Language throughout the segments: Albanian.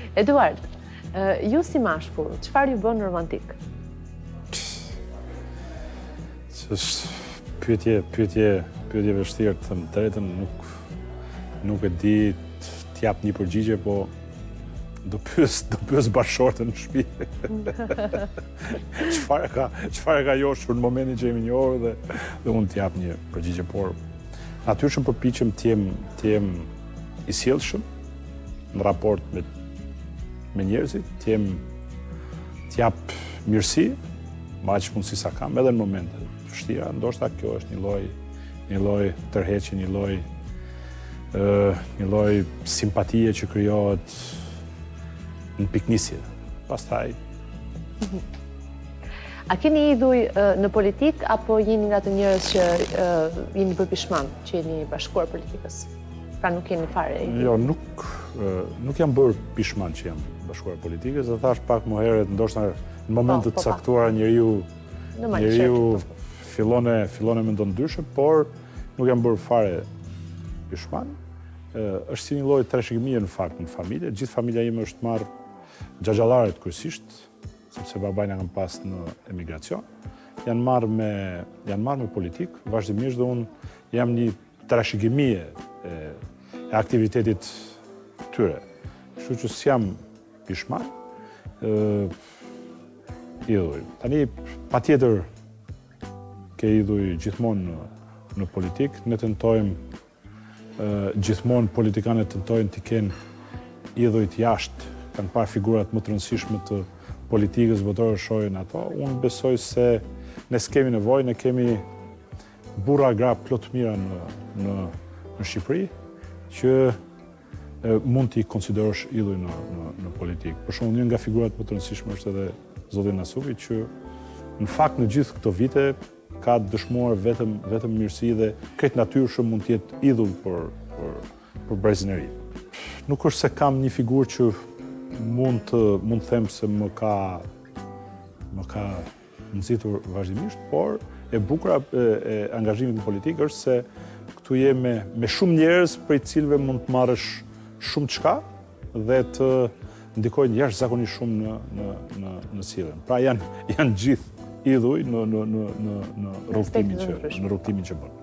Eduard, ju si mashkull, çfarë ju bën romantik? Është pyetje vështirë, të them drejtën, nuk e di t'jap një përgjigje, po do pyes bashkëshortën në shtëpi. Çfarë ka joshur në momentin që jemi një orë dhe unë t'jap një përgjigje, por natyrshëm përpiqem të jem i sjellshëm në raport me njerëzit, t'jap mirësi, me aq mundësi sa kam, edhe në momente të vështira. Ndoshta kjo është një lloj tërheqje, një lloj simpatie që krijohet në piknisje. Pastaj. A keni idhuj në politik, apo jeni nga të njerëz që jeni përpishman që jeni bashkuar politikës? Pra nuk jeni fare idhuj? Jo, nuk jam bërë pishman që jam bashkuar politikës, dhe thash pak më herët, ndoshta në momentet të caktuara njeriu fillon e mendon ndryshe, por nuk jam bërë fare pishman. Është si një lloj trashëgimie në fakt në familje. Gjithë familja ime është marrë xhaxhallaret kryesisht, sepse babai na kanë pas në emigracion. Janë marrë me politikë, vazhdimisht, dhe unë jam një trashëgimie e aktivitetit tyre. Kështu që s'jam pishman. Idhuj. Tani, patjetër ke idhuj gjithmonë në politikë. Ne tentojmë, gjithmonë politikanët tentojnë t'i kenë idhujt jashtë, kanë parë figurat më të rëndësishme të politikës votore shohin ato. Unë besoj se ne s'kemi nevojë, ne kemi burra gra plot mira në Shqipëri që mund t'i konsiderosh idhuj në politikë. Për shembull, një nga figurat më të rëndësishme është edhe zoti Nasuhi, që në fakt në gjithë këto vite ka dëshmuar vetëm mirësi dhe krejt natyrshëm mund të jetë idhull për brezineri. Nuk është se kam një figurë që mund të them se më ka nxitur vazhdimisht, por e bukura e angazhimit në politikë është se këtu je me shumë njerëz prej cilëve mund të marrësh shumë çka dhe të ndikojnë jashtëzakonisht shumë në sjelljen. Pra janë gjithë idhuj në rrugtimin që bën.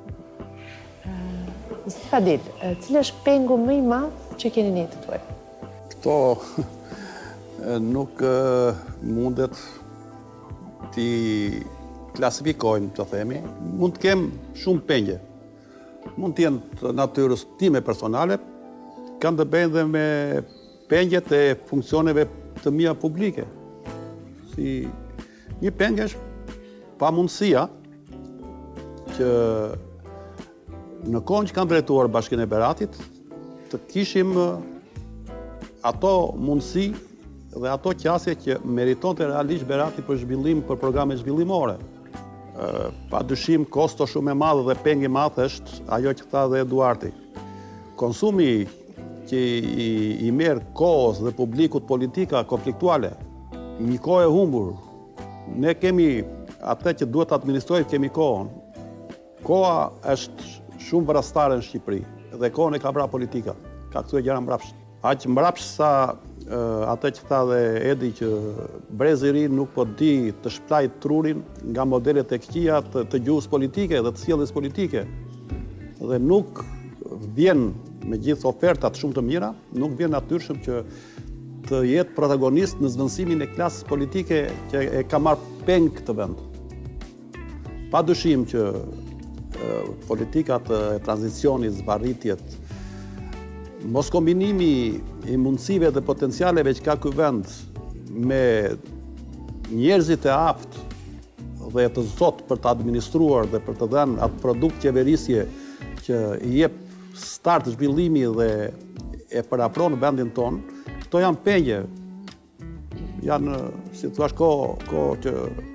Fadil, cili është pengu më i madh që keni në jetën tuaj? Këto nuk mundet t'i klasifikojmë, të themi. Mund të kem shumë pengje. Mund të jenë të natyrës time personale, kanë të bëjnë dhe me pengjet e funksioneve të mia publike. Si një pengje është pamundësia që në kohën që kanë drejtuar Bashkinë e Beratit të kishim ato mundësi dhe ato qasje që meritonte realisht Berati për zhvillim, për programe zhvillimore. Pa dyshim, kosto shumë e madhe dhe pengi madhe është ajo që tha dhe Eduardi. Konsumi që i merë kohës dhe publikut politika konfliktuale, një kohë e humbur. Ne kemi atë që duhet të administrojë, kemi kohën. Koha është shumë vrastare në Shqipëri dhe kohën e ka vra politika. Ka këtu e gjera mbrapsht. Aq mbrapsht sa atë që tha dhe Edi që brezi i ri nuk po di të shplaj trurin nga modelet e këqija të gjuhës politike dhe të sjelljes politike. Dhe nuk vjen me gjithë ofertat shumë të mira, nuk vjen natyrshëm që të jetë protagonist në zvendësimin e klasës politike që e ka marrë peng këtë vend. Pa dyshim që politikat e tranzicionit, zvarritjet, mos kombinimi i mundësive dhe potencialeve që ka ky vend me njerëzit e aftë dhe të zot për të administruar dhe për të dhënë atë produkt qeverisje që i jep start zhvillimi dhe e përapron vendin ton, këto janë pengje. Janë, si thua, kohë që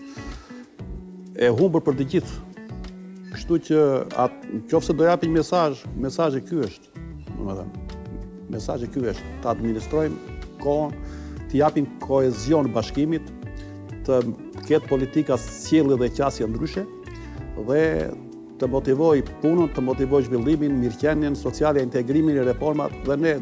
e humbur për të gjithë. Kështu që nëse do japim mesazhi ky është, domethënë. Mesazhi ky është, të administrojmë kohën, të japim kohezion bashkimit, të ketë politika sjellje dhe qasje ndryshe dhe të motivoj punën, të motivoj zhvillimin, mirëqenien sociale, integrimin e reformat dhe ne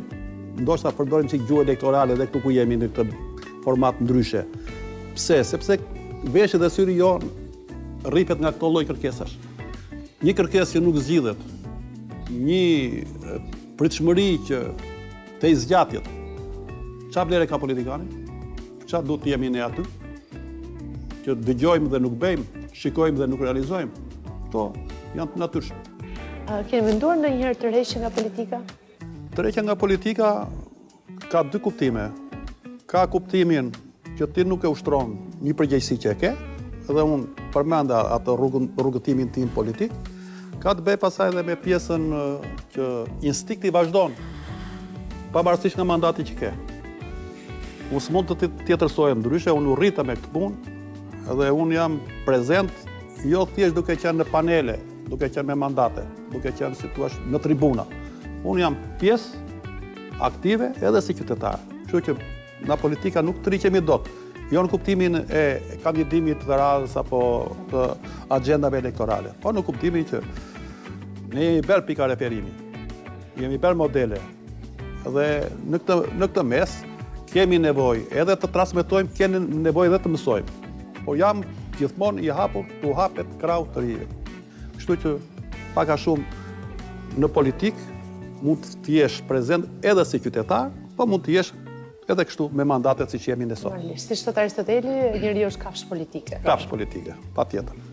ndoshta përdorim çik gjuhë elektorale edhe këtu ku jemi në këtë format ndryshe. Pse? Sepse veshët dhe syri jonë rripet nga këto lloj kërkesash. Një kërkesë që nuk zgjidhet, një pritshmëri që te zgjatjet. Çfarë vlerë ka politikani? Çfarë duhet të jemi ne aty? Që dëgjojmë dhe nuk bëjmë, shikojmë dhe nuk realizojmë. Këto janë të natyrshme. Keni menduar ndonjëherë tërheqje nga politika? Tërheqja nga politika ka dy kuptime. Ka kuptimin që ti nuk e ushtron një përgjegjësi që e ke, edhe unë përmenda atë rrugëtimin tim politik, ka të bëj pasaj edhe me pjesën që instikti vazhdon, pavarësisht nga mandati që ke. Unë s'mund të tjetërsohem ndryshe, unë u rrita me këtë punë, edhe unë jam prezent, jo thjesht duke qenë në panele, duke qenë me mandate, duke qenë si thua në tribuna. Unë jam pjesë aktive edhe si qytetar. Kështu që na politika nuk të rriqemi dot. Jo në kuptimin e kandidimit të radhës apo të agendave elektorale, po në kuptimin që ne jemi bërë pika referimi, jemi bërë modele, dhe në këtë mes kemi nevojë edhe të transmetojmë, kemi nevojë edhe të mësojmë. Po jam gjithmonë i hapur të hapet krau të rive. Kështu që pak a shumë në politik mund të jesh prezent edhe si qytetar, po mund të jesh edhe kështu me mandatet si që jemi ne sot. Si thot Aristoteli, njeriu është kafshë politike. Kafshë politike, patjetër.